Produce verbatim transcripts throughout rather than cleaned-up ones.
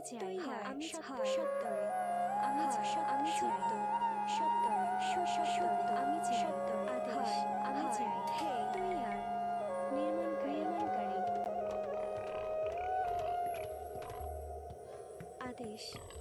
চাই হয় আমি হয় সত্তরে আমি হয় চাই আমি সত্য সত্তরে সত্য আমি চাই সত্তরে আদেশ হয় আমি হয় চাই হে তৈয়ার নির্মাণকারী নির্মাণকারী আদেশ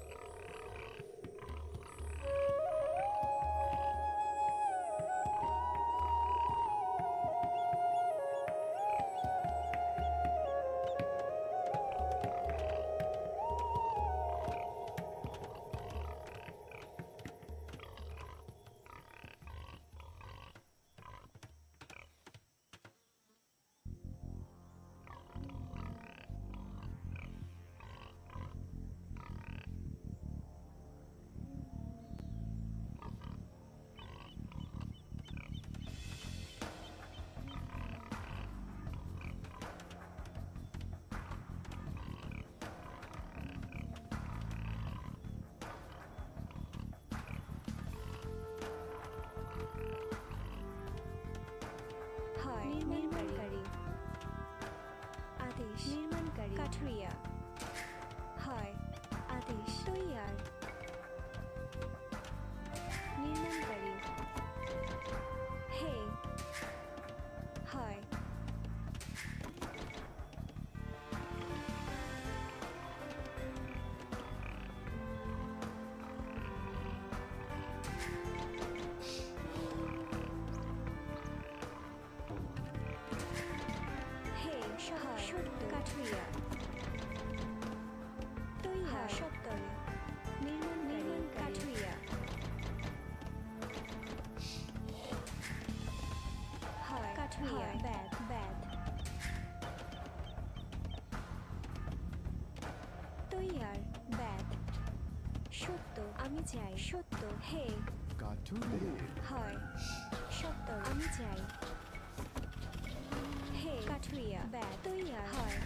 হয় নির্মাণকারী আদেশ নির্মাণকারী কাঠুরিয়া হয় আদেশ তৈয়ার নির্মাণকারী হে হয় হে হয় সত্য কাঠুরিয়া তৈয়ার হয় সত্তরে নির্মাণকারী নির্মাণকারী কাঠুরিয়া হয় কাঠুরিয়া হয় ব্যাদ ব্যাদ তৈয়ার ব্যাদ সত্য আমি চাই সত্য হে কাঠুরে হয় সত্তর আমি চাই হে কাঠুরিয়া ব্যাদ তৈয়ার হয়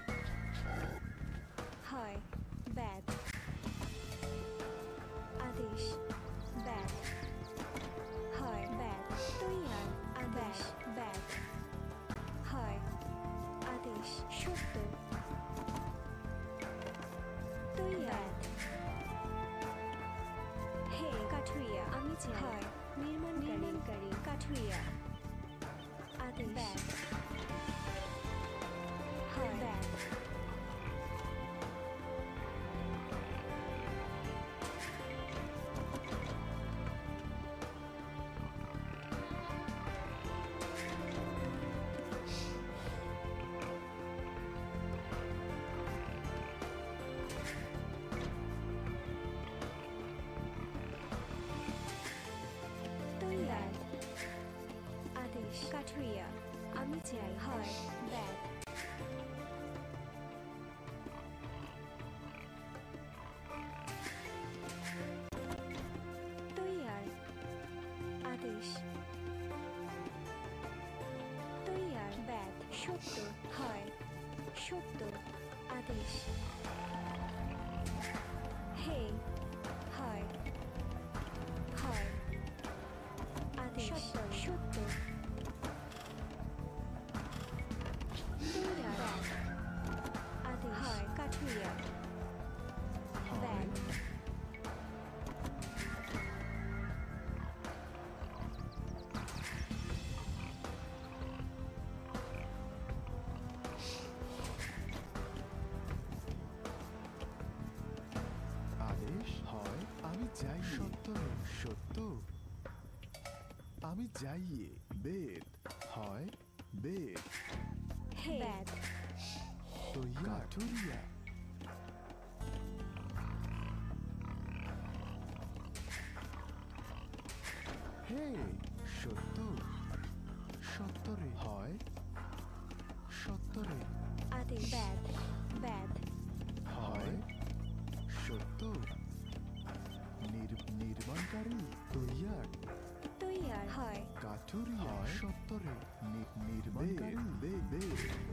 হয় ব্যাদ আদেশ ব্যাদ হয় ব্যাদ তৈয়ার ব্যাদ আদেশ ব্যাদ হয় আদেশ সত্য তৈয়ার ব্যাদ হে কাঠুরিয়া আমি চাই হয় নির্মাণকারী নির্মাণকারী কাঠুরিয়া আদেশ ব্যাদ হয় ব্যাদ তৈয়ার ব্যাদ আদেশ কাঠুরিয়া আমি চাই হয় ব্যাদ তৈয়ার আদেশ তৈয়ার ব্যাদ সত্য হয় সত্য আদেশ হে হয় হয় আদেশ সত্তর সত্য তৈয়ার ব্যাদ আদেশ হয় কাঠুরিয়া হয় ব্যাদ আদেশ হয় আমি যাই সত্য সত্য আমি যাইয়ে বেদ হয় বেদ হে ব্যাদ তৈয়ার কাঠুরিয়া হে সত্য সত্তরে হয় সত্তরে আদেশ ব্যাদ ব্যাদ হয় সত্য নির- নির্মাণকারী তৈয়ার তৈয়ার হয় কাঠুরিয়া সত্তরে নি- নির্মাণকারী বে বে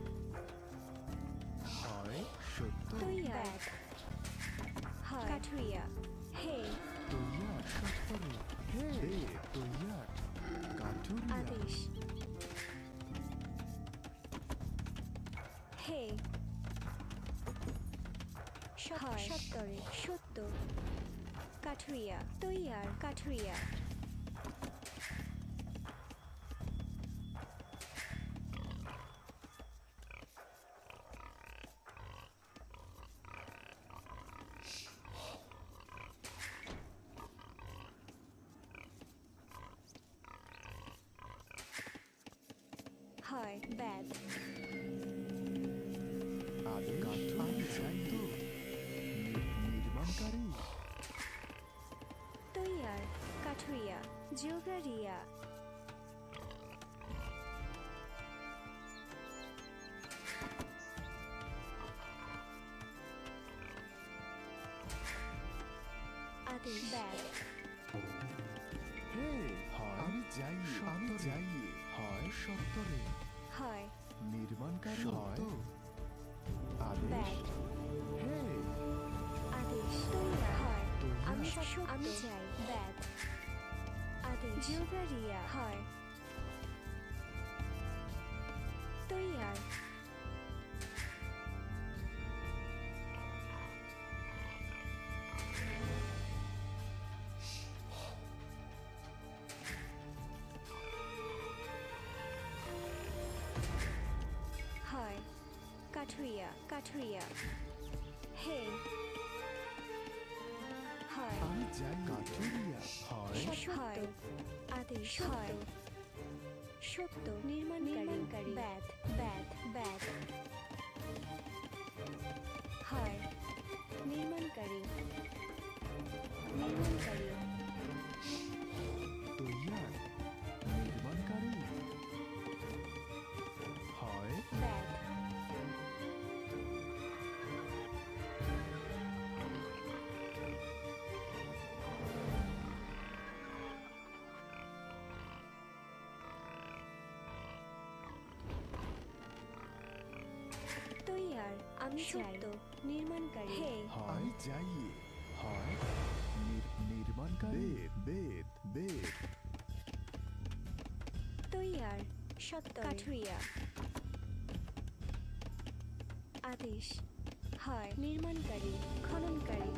হয় সত্য তৈয়ার ব্যাদ হয় কাঠুরিয়া হে তৈয়ার সত্তরে হে বে তৈয়ার কাঠুরিয়া আদেশ হে হয় সত্তরে সত্তর কাঠুরিয়া তৈয়ার কাঠুরিয়া হয় ব্যাড আদেশ আমি চাই তো নি- নির্মাণকারী তৈয়ার কাঠুরিয়া জিওগ্রারিয়া আদেশ ব্যাড হে হয় আমি যাই আমি যাই হয় সত্তরে হয় নির্মাণকারী হয় আদেশ ব্যাড হে আদেশ তৈয়ার হয় তৈয়ার। আমি সত্য আমি চাই ব্যাড আদেশ জিওগ্রারিয়া হয় তৈয়ার হয় কাঠুরিয়া কাঠুরিয়া হে হয় আমি যাই কাঠুরিয়া হয় হয় আদেশ হয় সত্য নির্মাণকারী ব্যাড ব্যাড ব্যাড হয় নির্মাণকারী নির্মাণকারী তৈয়ার নির্মাণকারী হয় ব্যাড তৈয়ার আমি চাই নির্মাণকারী হে হয় আমি যাই হয় নির- নির্মাণকারী বেদ বেদ তৈয়ার সত্য কাঠুরিয়া আদেশ হয় নির্মাণকারী খননকারী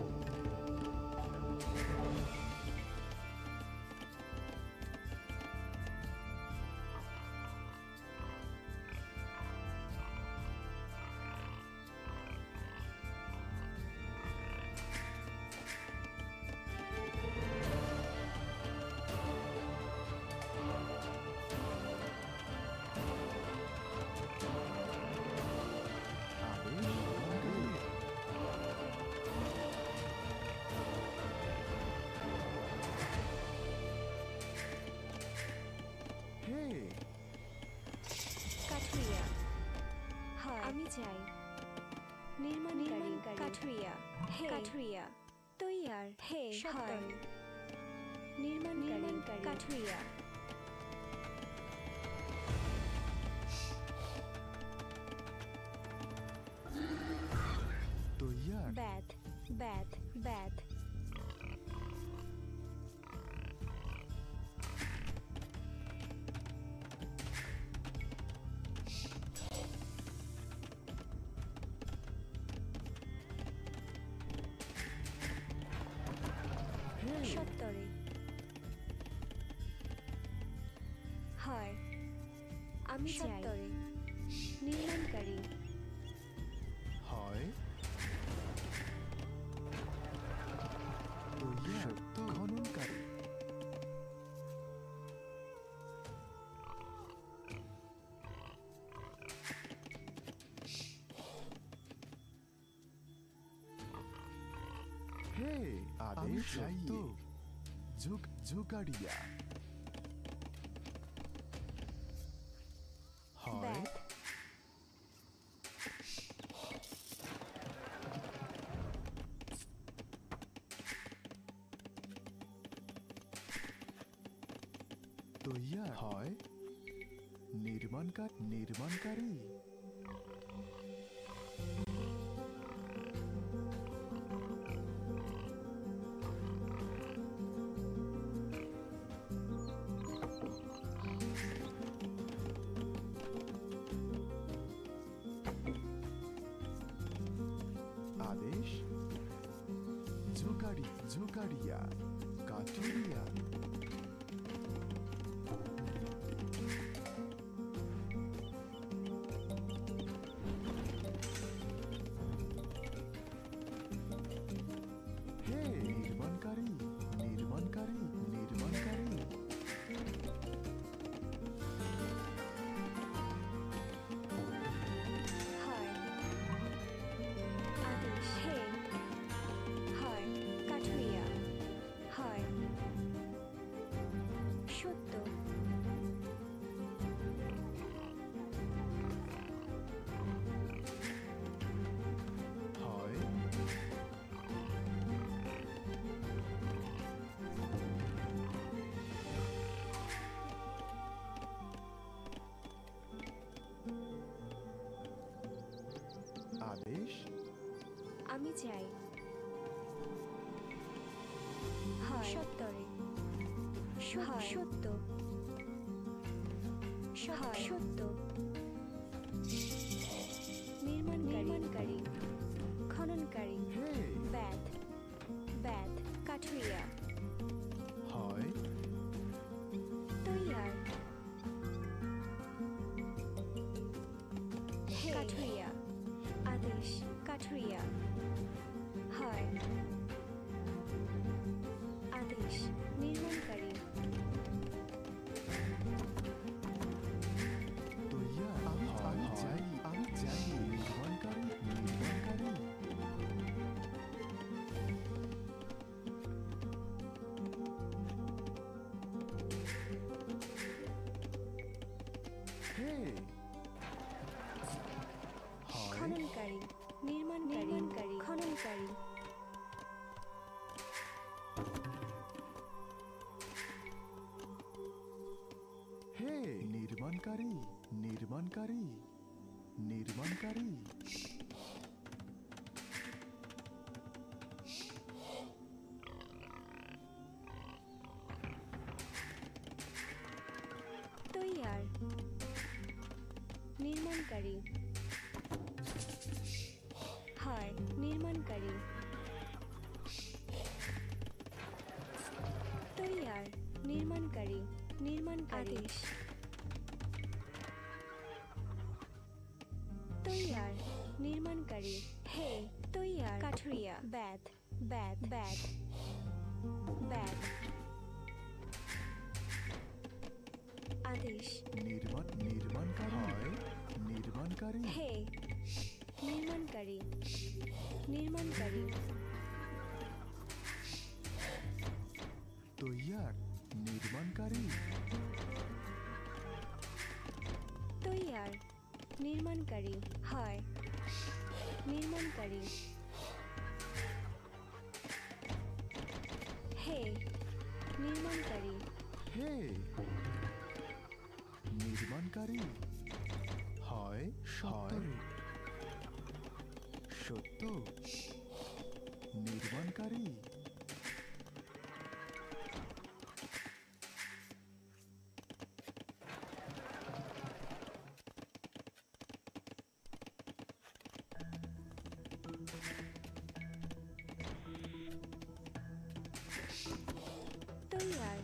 আদেশ নির্মাণকারী হে কাঠুরিয়া হয় আমি চাই নির্মাণকারী কাঠুরিয়া হে কাঠুরিয়া তৈয়ার হে হয় নির্মাণকারী কাঠুরিয়া তৈয়ার ব্যাড ব্যাড ব্যাড হে সত্তরে হয় আমি চাই নির্মাণকারী হয় তৈয়ার খননকারী হে আদেশ চাই যোগ যোগাড়িয়া হয় ব্যাড তৈয়ার হয় নির্মাণকার নির্মাণকারী আদেশ ঝুকারি ঝুকারিয়া কাঠুরিয়া হে নির্মাণকারী নির্মাণকারী নির্মাণকারী হয় আদেশ হে হয় কাঠুরিয়া হয় সত্য হয় আদেশ আমি চাই হয় সত্তরে হয় সত্য হয় সত্য নির্মাণ নির্মাণকারী খননকারী হে ব্যাধ ব্যাধ কাঠুরিয়া হয় তৈয়ার কাঠুরিয়া আদেশ কাঠুরিয়া হয় আদেশ নির্মাণকারী তৈয়া আমি আমি চাই আমি চাই নির্মাণকারী নির্মাণকারী হে হয় খননকারী নির্মাণ নির্মাণকারী খননকারী হে নির্মাণকারী নির্মাণকারী নির্মাণকারী তৈয়ার নির্মাণকারী হয় নির্মাণকারী তৈয়ার নির্মাণকারী নির্মাণকারী তৈয়ার নির্মাণকারী হে তৈয়ার কাঠুরিয়া ব্যাধ ব্যাধ ব্যাধ ব্যাধ আদেশ নির্মাণ নির্মাণকারী হয় নির্মাণকারী হে নির্মাণকারী নির্মাণকারী তৈয়ার নির্মাণকারী তৈয়ার নির্মাণকারী হয় নির্মাণকারী হে নির্মাণকারী হে নির্মাণকারী হয় সত্তরে সত্য নির্মাণকারী তৈয়ার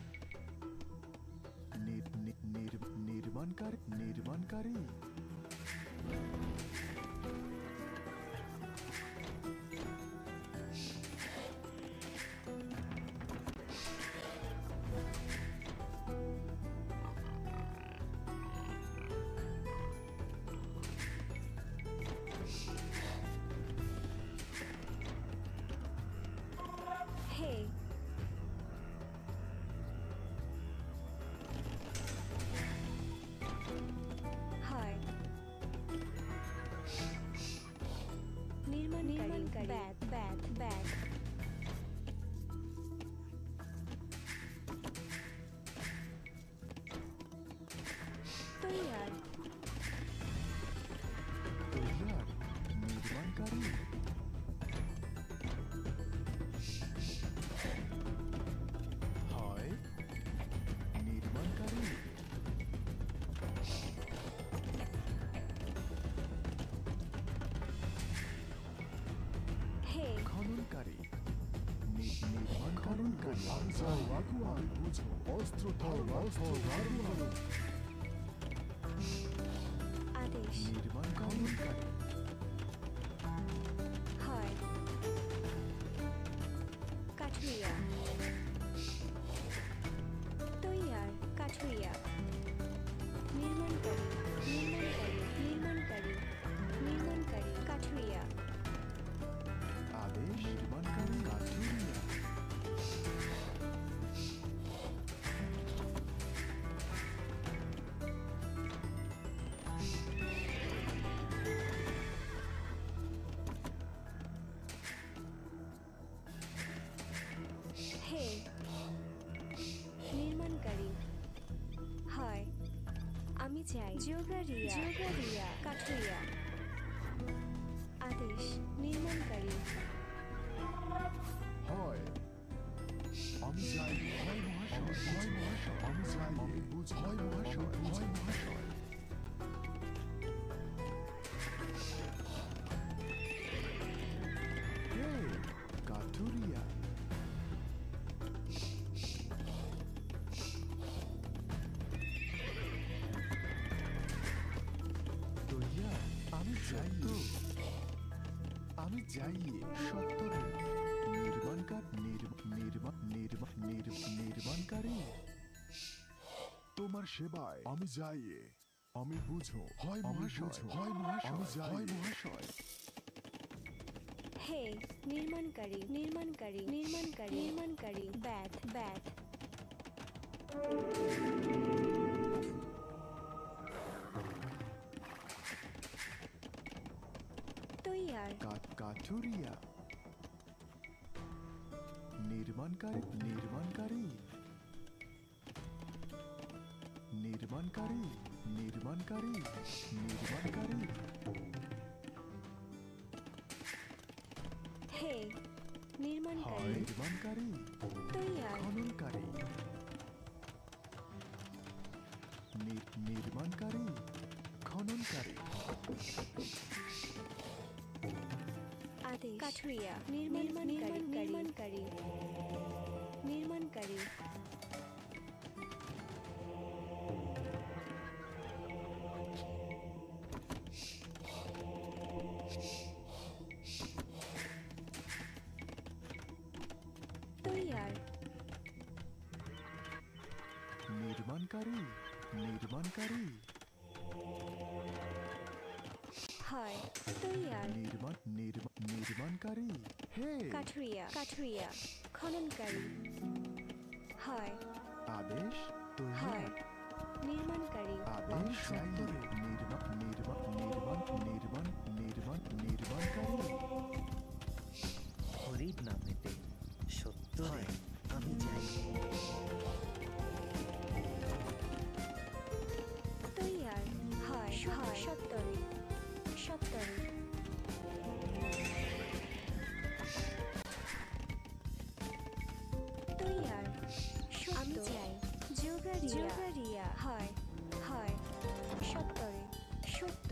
নি- নি- নির- নির্মাণকারী নির্মাণকারী হে হয় নির্মাণ নির্মাণকারী ব্যাধ ব্যাধ ব্যাধ তৈয়ার তৈয়ার নির্মাণকারী হয় নির্মাণকারী খননকারী আমি যাই আমি বুঝো অস্ত্র ধরো অস্ত্র ধরো আদেশ নির্মাণ খননকারী হয় কাঠুরিয়া তৈয়ার কাঠুরিয়া নির্মাণকারী নির্মাণকারী নির্মাণকারী নির্মাণকারী কাঠুরিয়া আদেশ নির্মাণকারী কাঠুরিয়া হে নির্মাণকারী হয় আমি চাই যোগারিয়া যোগারিয়া কাঠুরিয়া আদেশ নির্মাণকারী হয় আমি যাই হয় মহাশয় হয় মহাশয় আমি যাই আমি বুঝ হয় মহাশয় হয় মহাশয় হে কাঠুরিয়া তৈয়া আমি যাই তো আমি যাই সত্তরে নির্মাণকার নির্মাণ নির্মাণ নির্মাণকারী তোমার সেবায় আমি যাই আমি বুঝো হয় মহাশয় হয় মহাশয় আমি যাই মহাশয় হে নির্মাণকারী নির্মাণকারী নির্মাণকারী নির্মাণকারী ব্যাট ব্যাট তৈয়ার কাঠুরিয়া নির্মাণকারী নির্মাণকারী নির্মাণকারী নির্মাণকারী নির্মাণকারী হে নির্মাণকারী নির্মাণকারী তৈয়ার খননকারী নির্মাণকারী খননকারী আদেশ কাঠুরিয়া নির্মাণকারী নির্মাণকারী নির্মাণকারী তৈয়ার নির্মাণকারী নির্মাণকারী হয় তৈয়ার নির্মাণ নির্মাণকারী হে কাঠুরিয়া কাঠুরিয়া খননকারী হয় আদেশ হয় তৈয়ার নির্মাণকারী আদেশ সত্তরে নির্মাণ নির্মাণ নির্মাণ নির্মাণ নির্মাণ নির্মাণকারী হরির নামেতে সত্য হয় আমি যাই তৈয়ার হয় হয় সত্তরে সত্তরে তৈয়ার আমি চাই যোগারিয়া যোগারিয়া হয় হয় সত্তরে সত্য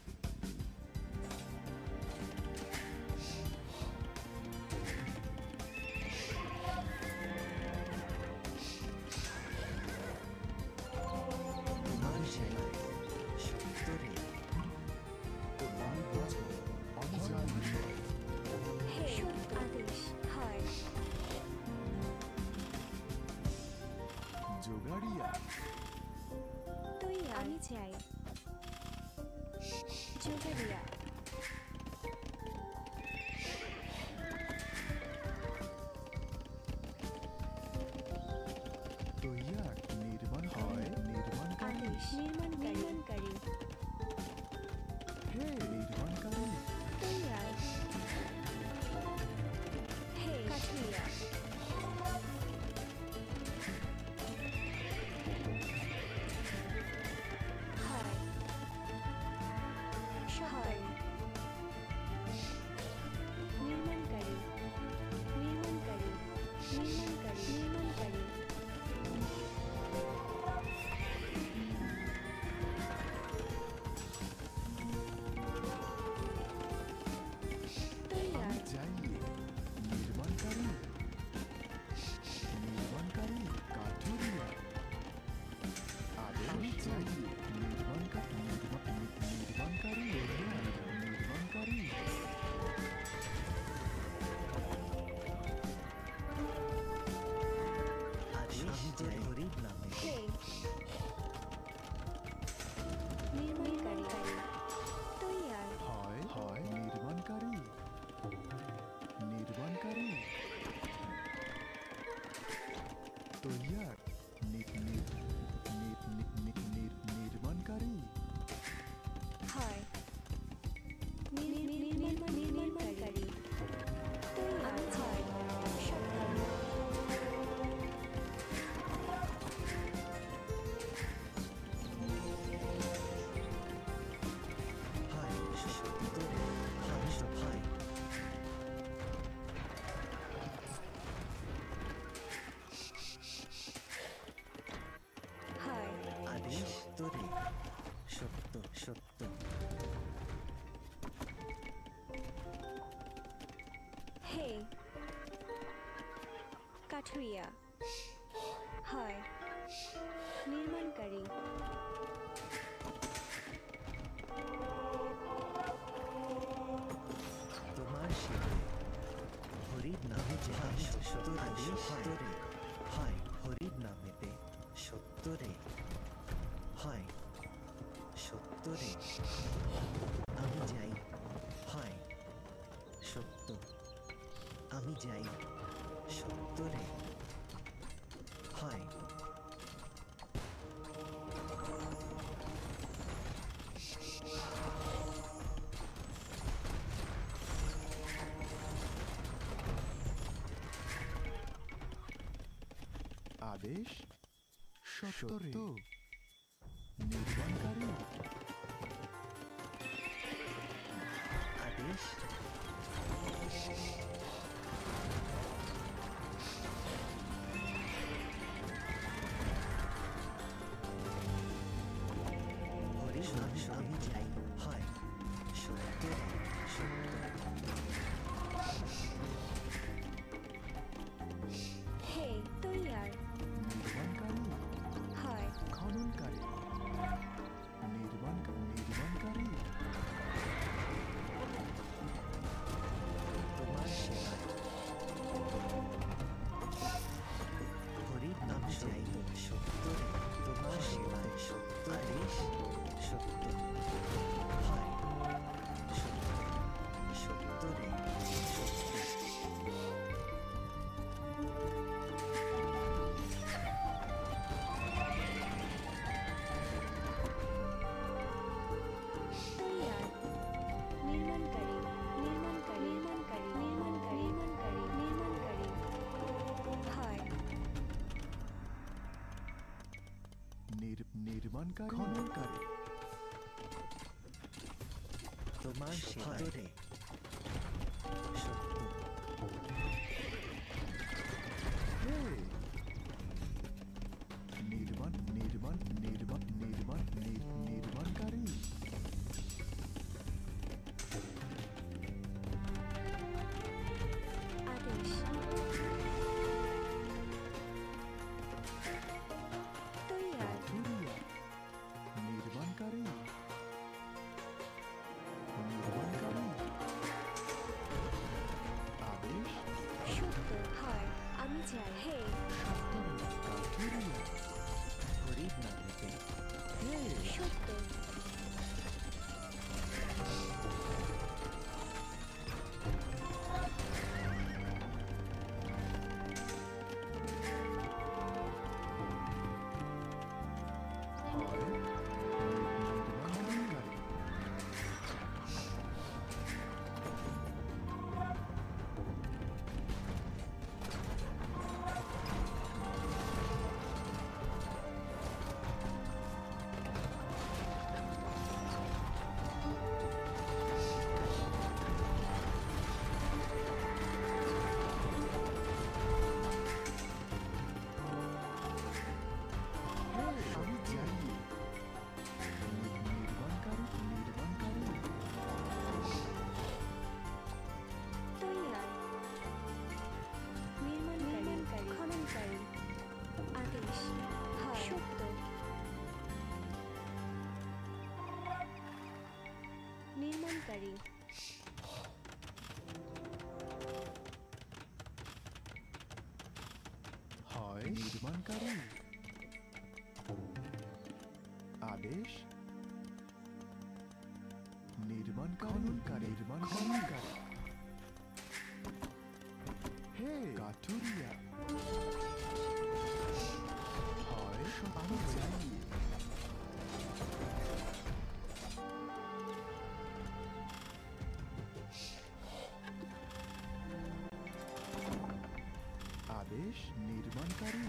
তোমার সেবায় সত্তরে আমি বুঝো আমি যাই হে আদেশ হয় যোগাড়িয়া তৈয়ার আমি চাই যোগারিয়া তৈয়ার নির্মাণ হয় নির্মাণকারী আদেশ নির্মাণ নির্মাণকারী হে নির্মাণকারী তৈয়ার হে কাঠুরিয়া হয় সহায় তৈয়ার নি- নি- নি- নি- নি- নি- নির্মাণকারী হয় নির- নির- নির্মাণ নির্মাণকারী তৈয়ার হয় সত্তর হয় সত্তর হয় হয় হয় আদেশ তোরে সত্য সত্য হে কাঠুরিয়া হয় নির্মাণকারী তোমার সেবায় হরির নামে যাহা সত্য আদেশ তোরে হয় হরির নামেতে সত্তরে হয় সত্তরে আমি যাই হয় সত্য আমি যাই সত্তরে হয় আদেশ সত্তরে নির্মাণকারী আদেশ হরির নামে আমি যাই হয় সত্তরে সত্য হে তৈয়ার নির্মাণকারী হয় খননকারী নির্মাণ নির্মাণকারী তোমার সেবায় হরির নাম যাই সত্তরে তোমার সেবায় সত্য আদেশ সত্য হয় সত্য সত্তরে সত্য তৈয়ার নির্মাণকারী নির্মাণকারী নির্মাণকারী নির্মাণকারী নির্মাণকারী নির্মাণকারী হয় নির- নির্মাণকারী খননকারী তোমার সেবারে সত্য হে নির্মাণ নির্মাণ নির্মাণ নির্মাণ নির- নির্মাণকারী আদেশ তৈয়ার কাঠুরিয়া নির্মাণকারী নির্মাণকারী আদেশ সত্য হয় আমি যাই হে সত্তরে কাঠুরিয়া হরির নামেতে হে সত্য হয় নির্মাণকারী হে আমি যাই নির্মাণকারী নির্মাণকারী তৈয়ার নির্মাণকারী খননকারী আদেশ হয় সত্য নির্মাণকারী হয় নির্মাণকারী আদেশ নির্মাণ খননকারী নির্মাণ খননকারী হে কাঠুরিয়া আদেশ নির্মাণকারী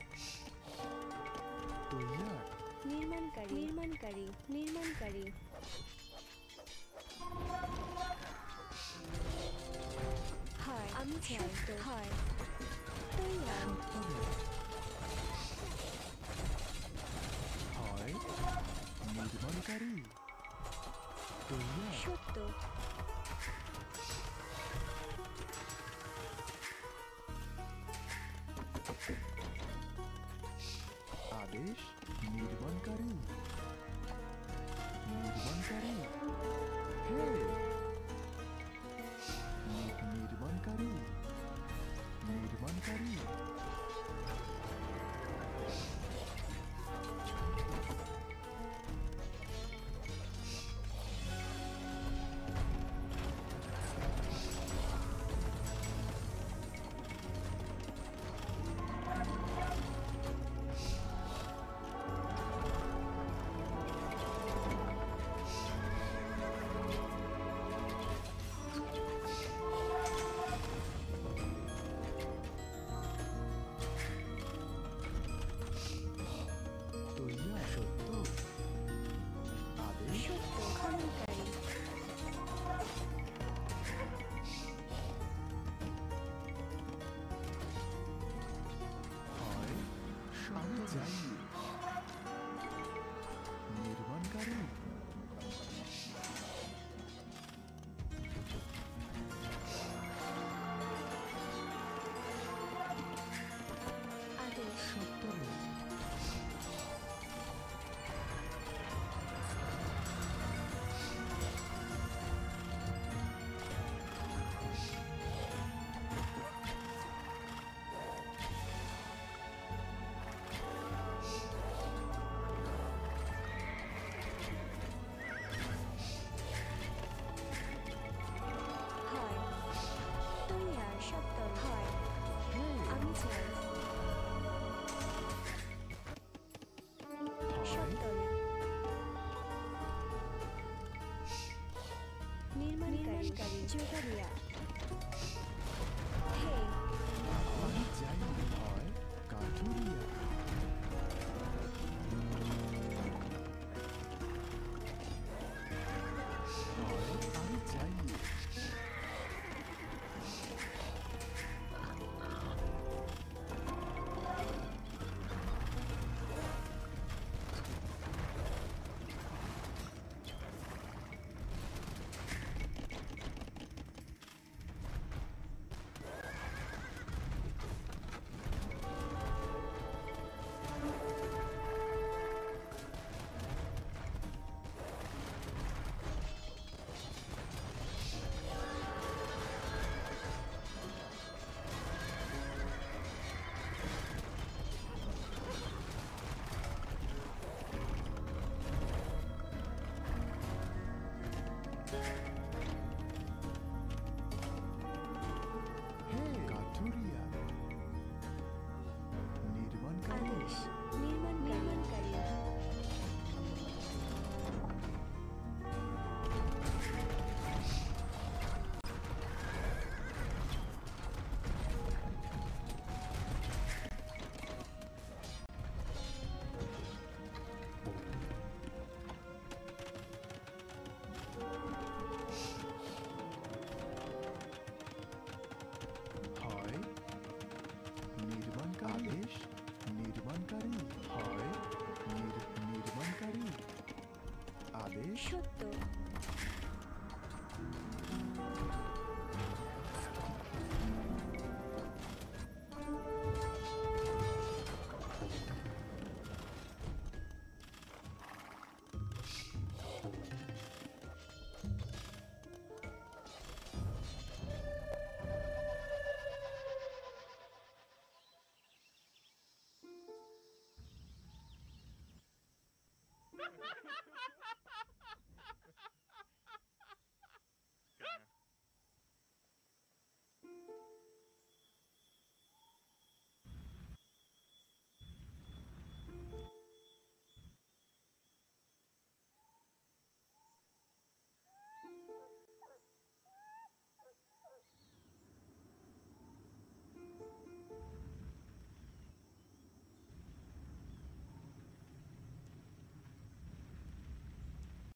তৈয়ার নির্মাণকারী নির্মাণকারী নির্মাণকারী হয় আমি সত্য হয় তৈয়ার সত্তরে হয় নির্মাণকারী তৈয়ার সত্য আদেশ নির্মাণকারী নির্মাণকারী হে নি- নির্মাণকারী নির্মাণকারী তৈয়ার সত্য আদেশ সত্য খননকারী হয় আমি যাই নির্মাণকারী আদেশ সত্তরে হয় তৈয়ার সত্য হয় হে আমি চাই হয় সত্য নির্মাণকারী যোগারিয়া হে আমি যাই হয় কাঠুরিয়া